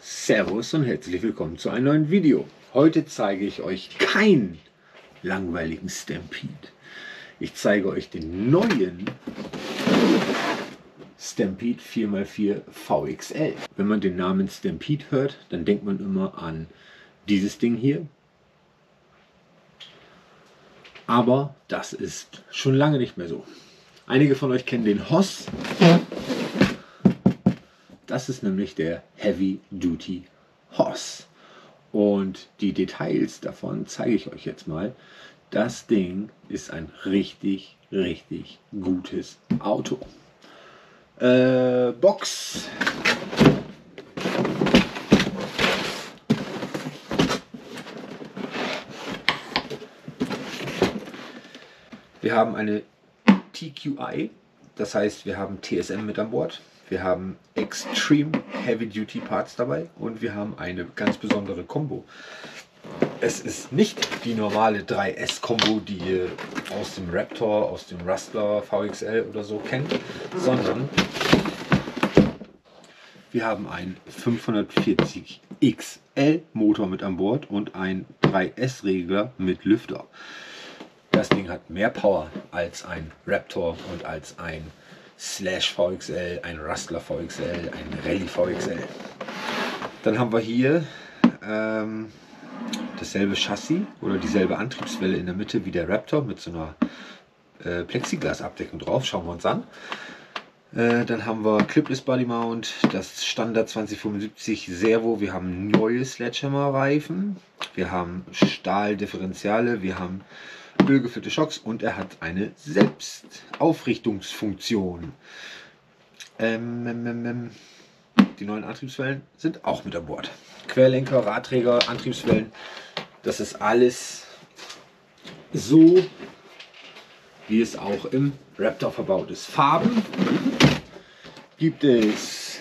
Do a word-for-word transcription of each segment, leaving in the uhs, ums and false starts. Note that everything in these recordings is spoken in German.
Servus und herzlich willkommen zu einem neuen Video. Heute zeige ich euch keinen langweiligen Stampede. Ich zeige euch den neuen Stampede vier mal vier V X L. Wenn man den Namen Stampede hört, dann denkt man immer an dieses Ding hier. Aber das ist schon lange nicht mehr so. Einige von euch kennen den Hoss. Das ist nämlich der Heavy Duty Hoss. Und die Details davon zeige ich euch jetzt mal. Das Ding ist ein richtig, richtig gutes Auto. Äh, Box. Wir haben eine T Q I, das heißt, wir haben T S M mit an Bord. Wir haben Extreme Heavy Duty Parts dabei und wir haben eine ganz besondere Combo. Es ist nicht die normale drei S Combo, die ihr aus dem Raptor, aus dem Rustler V X L oder so kennt, sondern wir haben einen fünfhundertvierzig X L Motor mit an Bord und einen drei S Regler mit Lüfter. Das Ding hat mehr Power als ein Raptor und als ein Slash V X L, ein Rustler V X L, ein Rallye V X L. Dann haben wir hier ähm, dasselbe Chassis oder dieselbe Antriebswelle in der Mitte wie der Raptor mit so einer äh, Plexiglasabdeckung drauf. Schauen wir uns an. Äh, dann haben wir Clipless Body Mount, das Standard zwanzig fünfundsiebzig Servo. Wir haben neue Sledgehammer Reifen. Wir haben Stahldifferentiale. Wir haben ölgefüllte Schocks und er hat eine Selbstaufrichtungsfunktion. Ähm, ähm, ähm, die neuen Antriebswellen sind auch mit an Bord. Querlenker, Radträger, Antriebswellen, das ist alles so, wie es auch im Raptor verbaut ist. Farben gibt es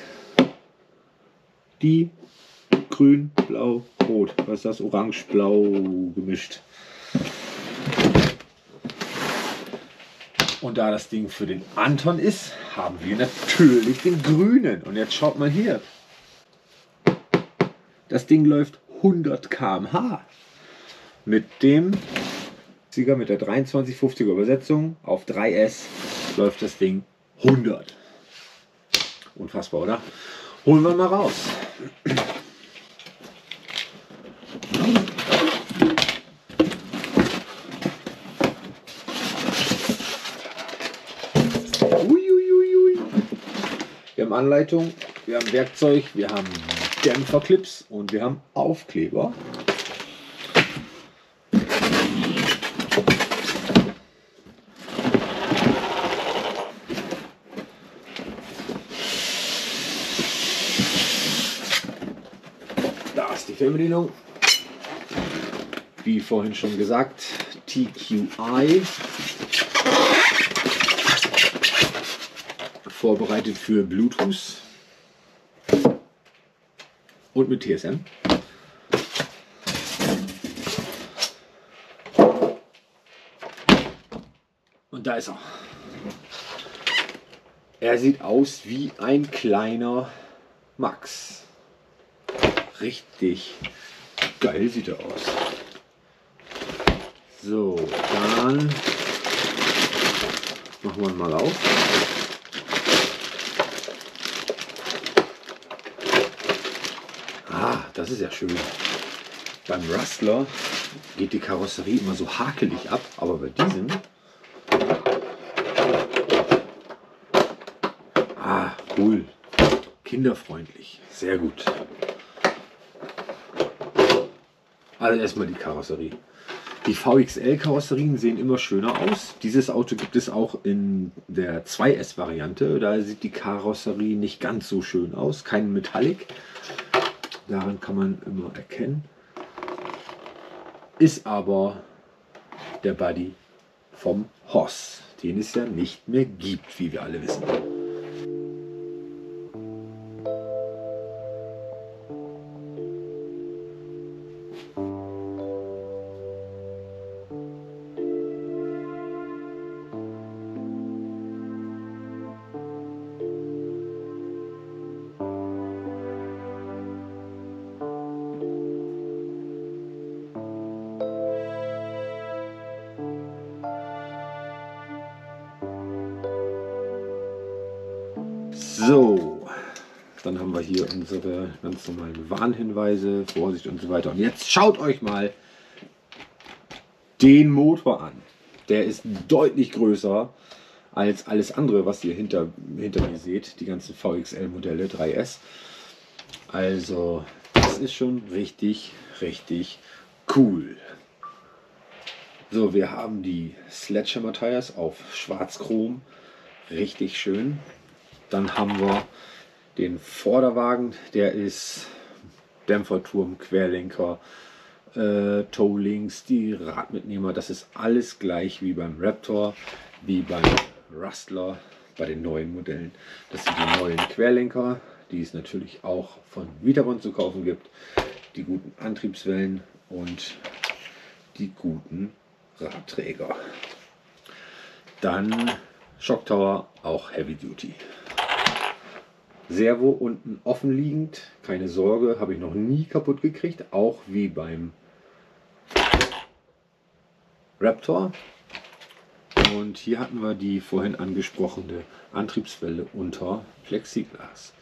die grün, blau, rot. Was ist das? Orange, blau gemischt. Und da das Ding für den Anton ist, haben wir natürlich den grünen. Und jetzt schaut mal hier. Das Ding läuft hundert Kilometer pro Stunde. Mit dem Sieger mit der dreiundzwanzig fünfziger Übersetzung auf drei S läuft das Ding hundert. Unfassbar, oder? Holen wir mal raus. Wir haben Anleitung, wir haben Werkzeug, wir haben Dämpferclips und wir haben Aufkleber. Da ist die Fernbedienung. Wie vorhin schon gesagt, T Q I. Vorbereitet für Bluetooth und mit T S M. Und da ist er. Er sieht aus wie ein kleiner Max. Richtig geil sieht er aus. So, dann machen wir ihn mal auf. Ah, das ist ja schön. Beim Rustler geht die Karosserie immer so hakelig ab, aber bei diesem ah, cool. Kinderfreundlich. Sehr gut. Also erstmal die Karosserie. Die V X L-Karosserien sehen immer schöner aus. Dieses Auto gibt es auch in der zwei S Variante. Da sieht die Karosserie nicht ganz so schön aus. Kein Metallic. Daran kann man immer erkennen. Ist aber der Body vom Hoss, den es ja nicht mehr gibt, wie wir alle wissen. So, dann haben wir hier unsere ganz normalen Warnhinweise, Vorsicht und so weiter. Und jetzt schaut euch mal den Motor an. Der ist deutlich größer als alles andere, was ihr hinter, hinter mir seht, die ganzen V X L-Modelle drei S. Also das ist schon richtig, richtig cool. So, wir haben die Sledgehammer Tires auf Schwarzchrom, richtig schön. Dann haben wir den Vorderwagen, der ist Dämpferturm, Querlenker, äh, Tow-Links, die Radmitnehmer, das ist alles gleich wie beim Raptor, wie beim Rustler, bei den neuen Modellen. Das sind die neuen Querlenker, die es natürlich auch von Vitaron zu kaufen gibt, die guten Antriebswellen und die guten Radträger. Dann Shock Tower, auch Heavy Duty. Servo unten offen liegend, keine Sorge, habe ich noch nie kaputt gekriegt, auch wie beim Raptor. Und hier hatten wir die vorhin angesprochene Antriebswelle unter Plexiglas.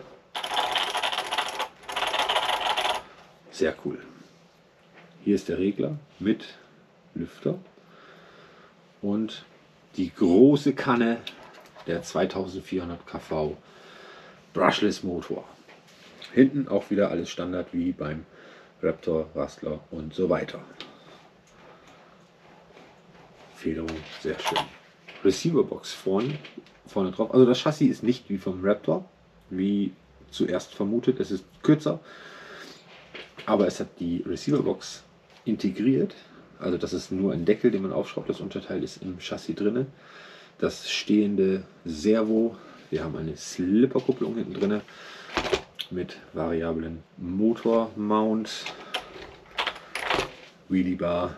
Sehr cool. Hier ist der Regler mit Lüfter und die große Kanne der zweitausendvierhundert Kilowatt Brushless Motor. Hinten auch wieder alles Standard wie beim Raptor, Rustler und so weiter. Federung, sehr schön. Receiverbox vorne, vorne drauf. Also das Chassis ist nicht wie vom Raptor, wie zuerst vermutet. Es ist kürzer, aber es hat die Receiverbox integriert. Also das ist nur ein Deckel, den man aufschraubt. Das Unterteil ist im Chassis drin. Das stehende Servo. Wir haben eine Slipperkupplung hinten drin mit variablen Motor-Mount, Wheelie Bar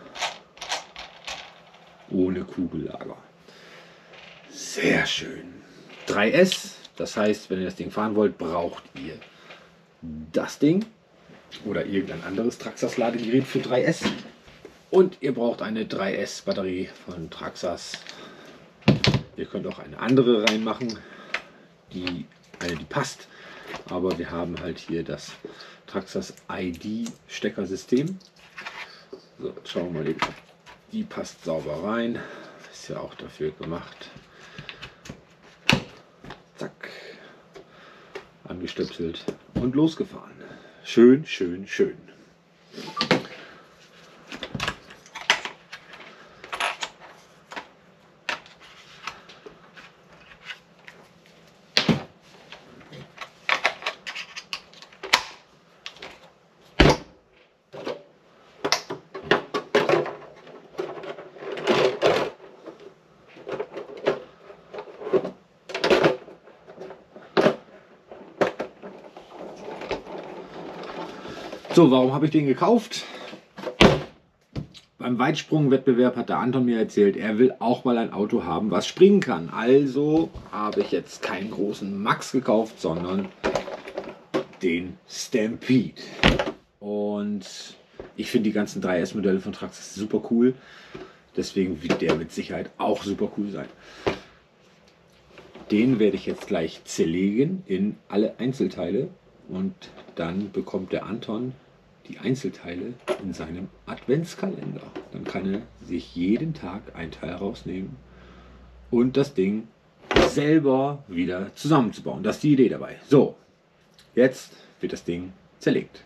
ohne Kugellager. Sehr schön. drei S, das heißt, wenn ihr das Ding fahren wollt, braucht ihr das Ding oder irgendein anderes Traxxas Ladegerät für drei S und ihr braucht eine drei S Batterie von Traxxas. Ihr könnt auch eine andere reinmachen, die eine die passt, aber wir haben halt hier das Traxxas I D Steckersystem. So, jetzt schauen wir mal eben, die passt sauber rein, ist ja auch dafür gemacht. Zack, angestöpselt und losgefahren. Schön, schön, schön. So, warum habe ich den gekauft? Beim Weitsprung-Wettbewerb hat der Anton mir erzählt, er will auch mal ein Auto haben, was springen kann. Also habe ich jetzt keinen großen Max gekauft, sondern den Stampede. Und ich finde die ganzen drei S Modelle von Traxxas super cool. Deswegen wird der mit Sicherheit auch super cool sein. Den werde ich jetzt gleich zerlegen in alle Einzelteile. Und dann bekommt der Anton die Einzelteile in seinem Adventskalender. Dann kann er sich jeden Tag ein Teil rausnehmen und das Ding selber wieder zusammenzubauen. Das ist die Idee dabei. So, jetzt wird das Ding zerlegt.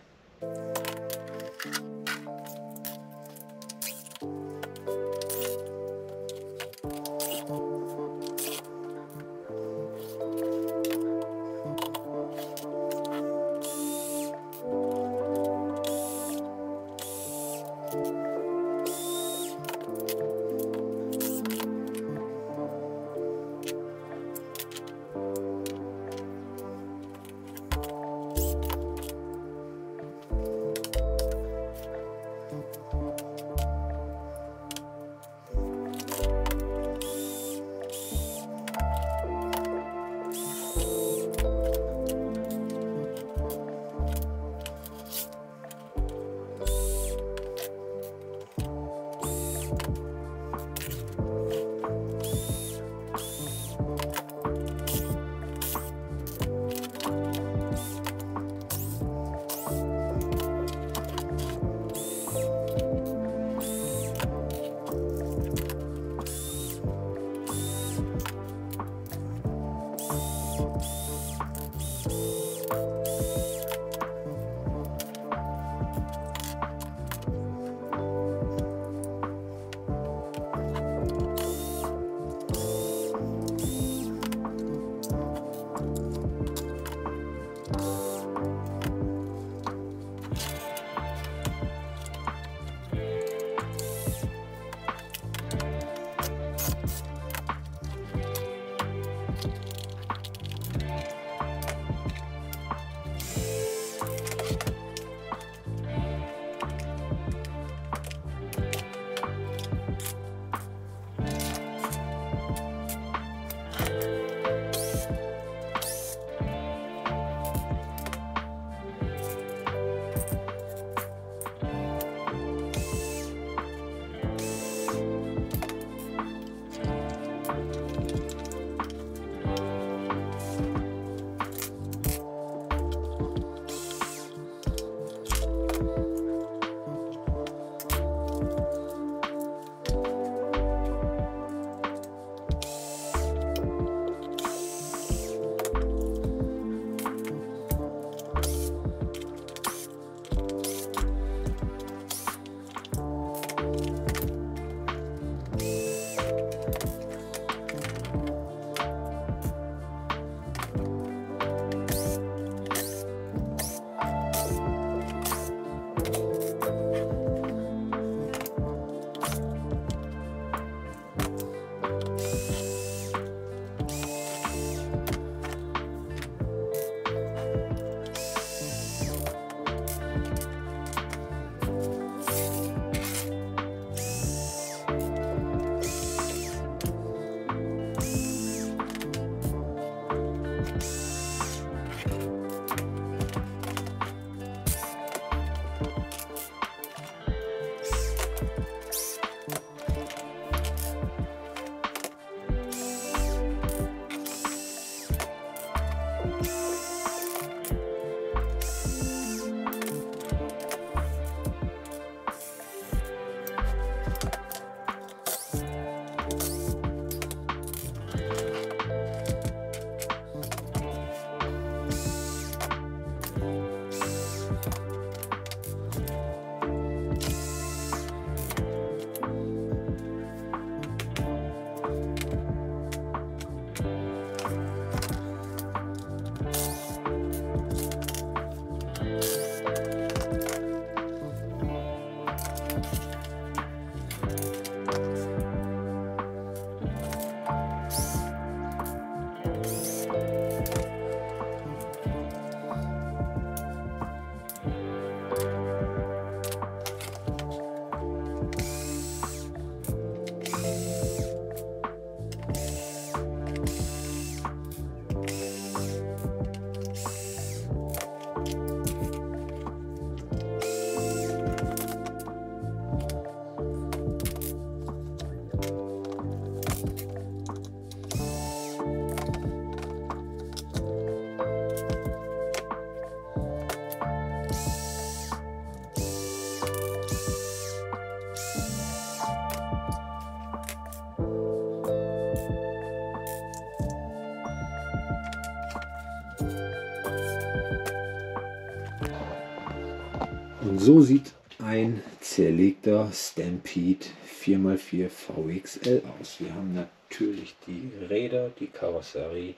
Und so sieht ein zerlegter Stampede vier mal vier V X L aus. Wir haben natürlich die Räder, die Karosserie,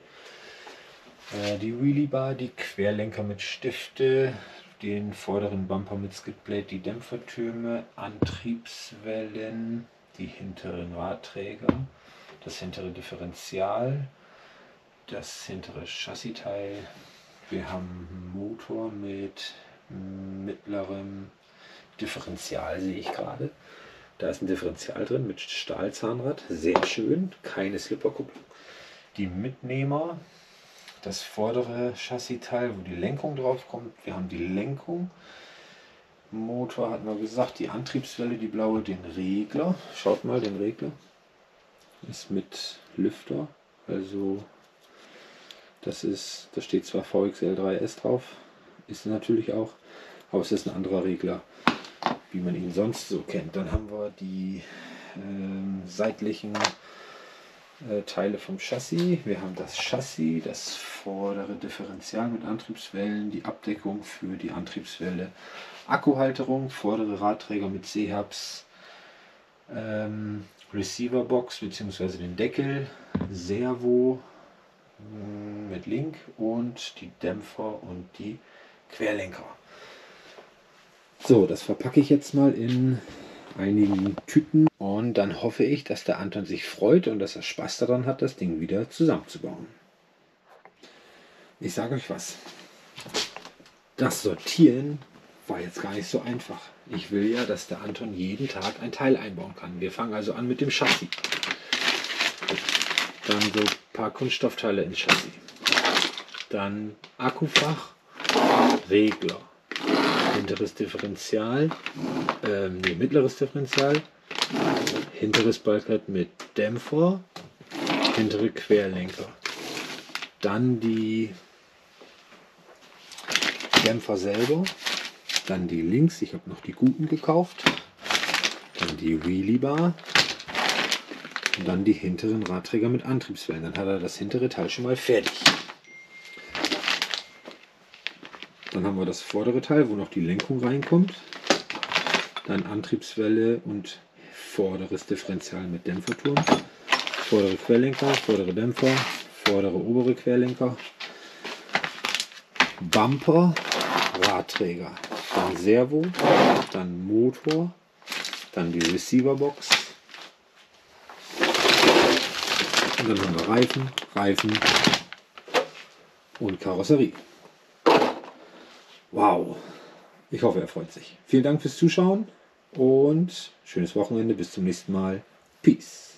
äh, die Wheelie Bar, die Querlenker mit Stifte, den vorderen Bumper mit Skidplate, die Dämpfertürme, Antriebswellen, die hinteren Radträger, das hintere Differential, das hintere Chassiteil. Wir haben einen Motor mit mittlerem Differential, sehe ich gerade. Da ist ein Differential drin mit Stahlzahnrad, sehr schön, keine Slipperkupplung. Die Mitnehmer, das vordere Chassiteil, wo die Lenkung drauf kommt. Wir haben die Lenkung. Motor hatten wir gesagt, die Antriebswelle, die blaue, den Regler. Schaut mal, den Regler ist mit Lüfter, also das ist, da steht zwar V X L drei S drauf, ist natürlich auch, aber es ist ein anderer Regler, wie man ihn sonst so kennt. Dann haben wir die ähm, seitlichen äh, Teile vom Chassis. Wir haben das Chassis, das vordere Differential mit Antriebswellen, die Abdeckung für die Antriebswelle, Akkuhalterung, vordere Radträger mit C-Hubs, ähm, Receiverbox bzw. den Deckel, Servo mh, mit Link und die Dämpfer und die Querlenker. So, das verpacke ich jetzt mal in einigen Tüten und dann hoffe ich, dass der Anton sich freut und dass er Spaß daran hat, das Ding wieder zusammenzubauen. Ich sage euch was, das Sortieren war jetzt gar nicht so einfach. Ich will ja, dass der Anton jeden Tag ein Teil einbauen kann. Wir fangen also an mit dem Chassis. Dann so ein paar Kunststoffteile ins Chassis. Dann Akkufach, Regler, hinteres Differential, ähm, nee, mittleres Differential, hinteres Bulkhead mit Dämpfer, hintere Querlenker. Dann die Dämpfer selber, dann die Links, ich habe noch die guten gekauft, dann die Wheelie Bar und dann die hinteren Radträger mit Antriebswellen. Dann hat er das hintere Teil schon mal fertig. Dann haben wir das vordere Teil, wo noch die Lenkung reinkommt. Dann Antriebswelle und vorderes Differential mit Dämpferturm. Vordere Querlenker, vordere Dämpfer, vordere obere Querlenker. Bumper, Radträger. Dann Servo, dann Motor, dann die Receiverbox. Und dann haben wir Reifen, Reifen und Karosserie. Wow, ich hoffe, er freut sich. Vielen Dank fürs Zuschauen und schönes Wochenende. Bis zum nächsten Mal. Peace.